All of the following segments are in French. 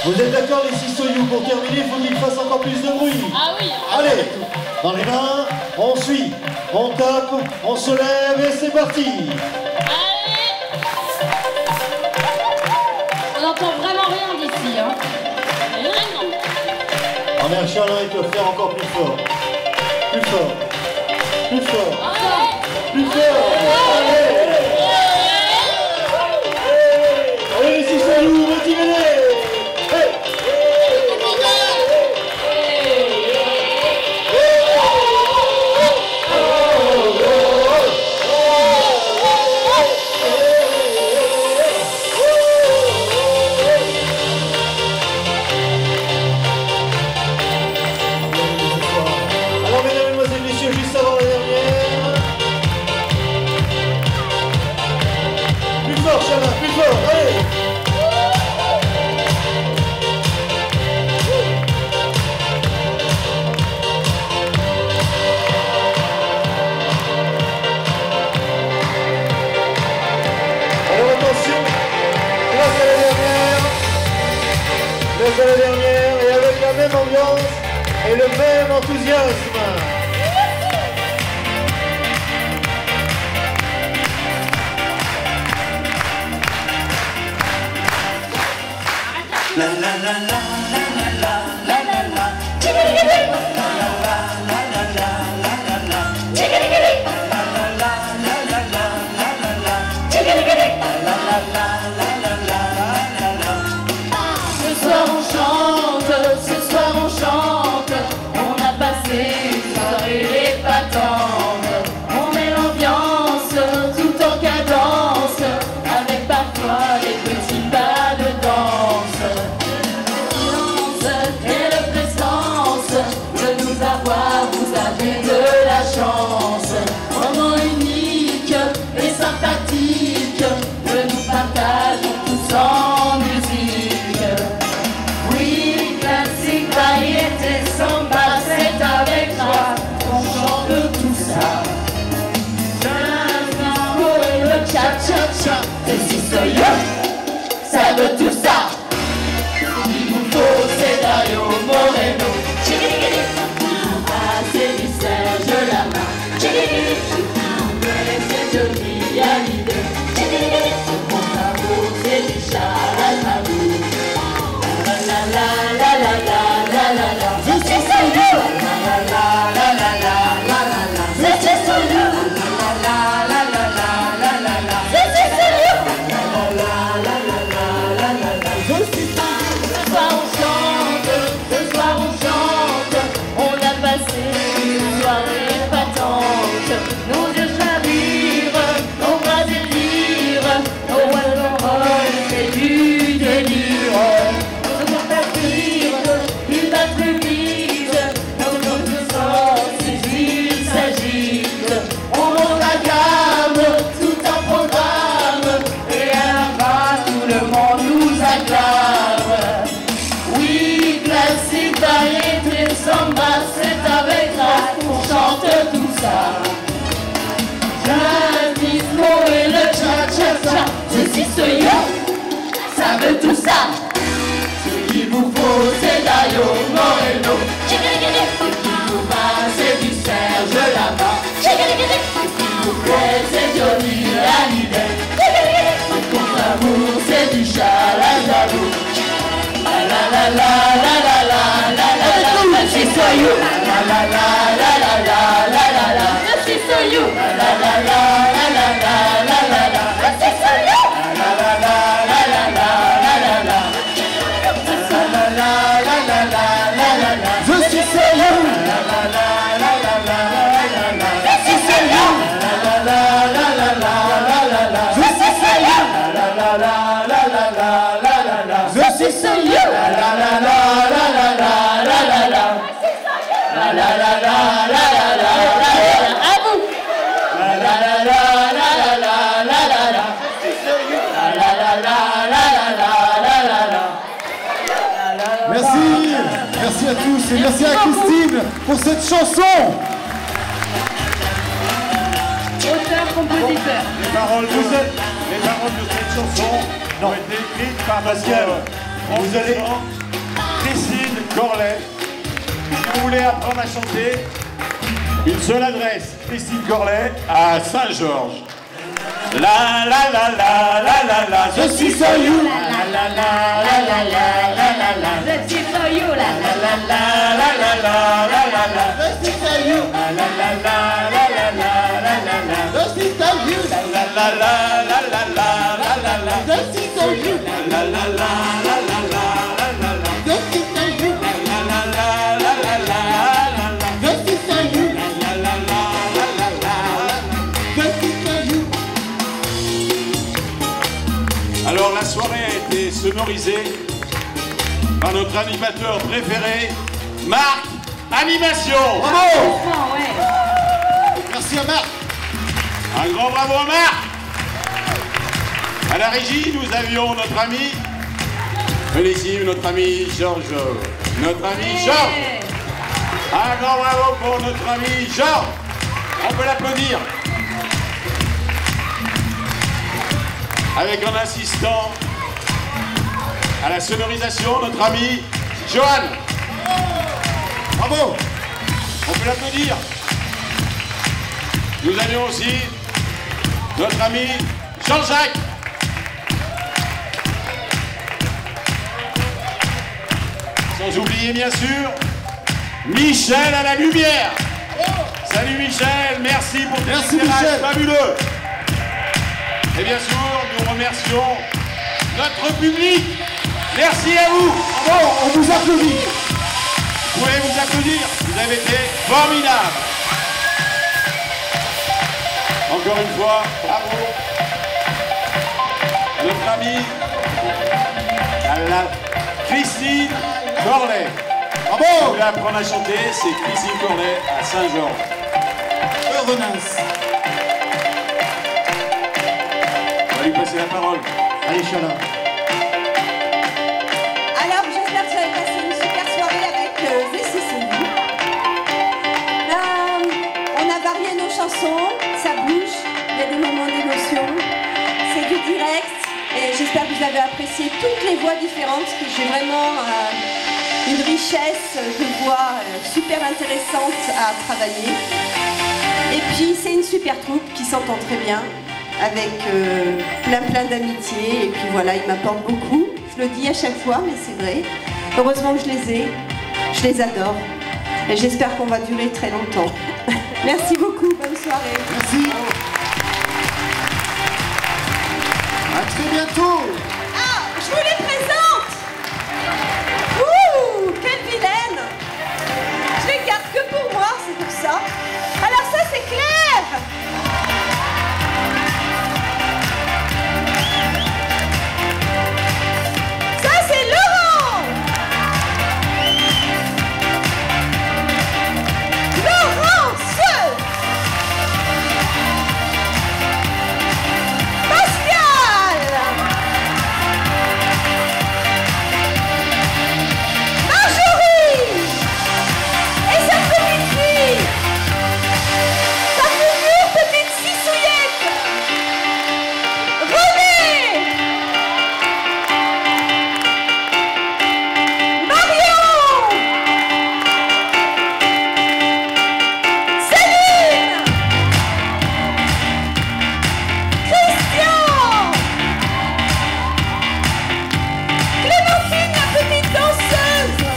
Vous êtes d'accord les 6 soyous? Pour terminer, il faut qu'il fasse encore plus de bruit. Ah oui. Allez, dans les mains, on suit, on tape, on se lève et c'est parti. Allez. On n'entend vraiment rien d'ici, hein. Vraiment. En air chaleur, ils peuvent faire encore plus fort. Plus fort. Plus fort. Allez. Plus fort. Allez. Allez les 6 soyous, motivez-les. À la dernière et avec la même ambiance et le même enthousiasme. La la la la la la la la la. Ça veut tout ça. Il vous faut Cédario Moreno. Ah, c'est du Serge Lama. C'est Johnny Hallyday. Mon amour, c'est du Charles Aznavour. La la la la la la la la la. Je suis solo. La la la la la la la la. Je suis solo. La la la la la la la la. Je suis solo. Nos yeux chavirent, nos bras délirent, nos voix d'envol, c'est du délire. Nos portes à cuire, ils battent plus vite, nos autres sortent, ces îles s'agitent. On monte la gamme, tout un programme, et à la fin tout le monde nous acclame. Oui, classique, variété, samba, c'est avec grâce qu'on chante tout ça. Jazz-disco et le cha-cha-cha, ceci ce yo, ça veut tout ça. Ce qu'il vous faut, c'est Dario Moreno. Ce qu'il vous va, c'est du Serge Lama. Ce qu'il vous plaît, c'est Johnny Hallyday. Pour l'amour, c'est du Charles Aznavour. La la la la la la la la la la. Je suis soyou. La la la la la la la la la. Je suis soyou. La la la la la la la la la. Je suis soyou. La la la la la la la la la. La la la la la la la la la. Je suis soyou. La la la la la la la la. Je suis soyou. La la la la la la la la la. Je suis soyou. La la la la la la la la la. Je suis soyou. La la la la la la la la la la. La la la la la la la la. À vous. La la la la la la la la la la. La la la la la la la la la. Merci, merci à tous et merci à Christine pour cette chanson. Auteur-compositeur. Les paroles de cette chanson ont été écrites par Vous allez... Christine Corlet. Si vous voulez apprendre à chanter, une seule adresse, Christine Corlet à Saint-Georges. La la la la la la la, je suis so you. La la la la la la la la, Je suis for you, la la la la la la la la la, Je suis so you. la la la la la la la la, Je suis so you. la la la la la la la la, Je suis so you. la la la la la la la la, Je suis so you. la la la la la la la, Je suis so you. la la la la la la. Je suis so you. Alors la soirée a été sonorisée par notre animateur préféré, Marc Animation. Bravo! Franchement, ouais. Merci à Marc. Un grand bravo à Marc. À la régie, nous avions notre ami, ici notre ami Georges. Notre ami Georges. Ouais. Un grand bravo pour notre ami Georges. On peut l'applaudir. Avec un assistant à la sonorisation, notre ami Johan. Bravo! On peut l'applaudir. Nous avions aussi notre ami Jean-Jacques. Sans oublier bien sûr Michel à la lumière. Salut Michel, merci pour tes Merci, éclairages Michel. fabuleux. Et bien sûr, nous remercions notre public. Merci à vous. Bravo, on vous applaudit. Vous pouvez vous applaudir, vous avez été formidables. Encore une fois, bravo. Notre amie, Christine Corlet. Vous Bravo! voulez apprendre à chanter, c'est Christine Corlet à Saint-Georges. Renasse. On va lui passer la parole. Allez, Chala. Alors, j'espère que vous avez passé une super soirée avec The CCU. On a varié nos chansons, ça bouge, il y a des moments d'émotion, c'est du direct et j'espère que vous avez apprécié toutes les voix différentes, parce que j'ai vraiment une richesse de voix super intéressante à travailler. Et puis, c'est une super troupe qui s'entend très bien, avec plein d'amitié, et puis voilà, ils m'apportent beaucoup. Je le dis à chaque fois, mais c'est vrai. Heureusement que je les ai, je les adore, et j'espère qu'on va durer très longtemps. Merci beaucoup, bonne soirée. Merci. À très bientôt. Ah, je vous les présente. Ouh, quelle vilaine. Je les garde que pour moi, c'est pour ça. Alors ça, c'est Claire. Ça, c'est Laurent. Laurence. Pascal. Marjorie. Et sa petite fille. Sa future petite cissouillette. René. Marion. Céline. Christian. Clémentine, la petite danseuse.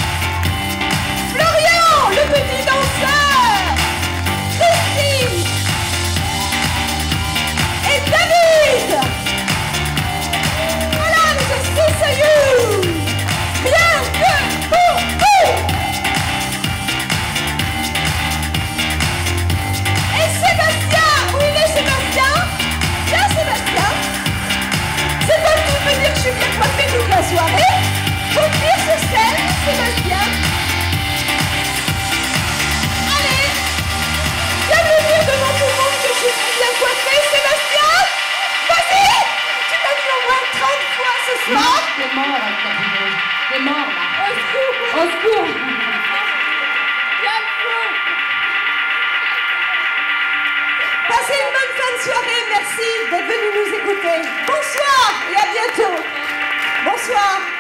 Florian, le petit danseur. Christine. Et David. Voilà, je suis Soyou. Bien que pour vous. Et Sébastien, où il est Sébastien? Bien Sébastien. C'est pas tout me dire que je suis bien coiffée toute la soirée. Pour dire sur scène, Sébastien. Allez, viens me dire devant tout le monde que je suis bien coiffée, Sébastien. Vas-y, tu m'as dit au moins 30 fois ce soir. T'es mort avec ta vidéo. T'es mort là. Au secours. Au secours. Bien fou. Passez une bonne fin de soirée, merci d'être venus nous écouter. Bonsoir et à bientôt. Bonsoir.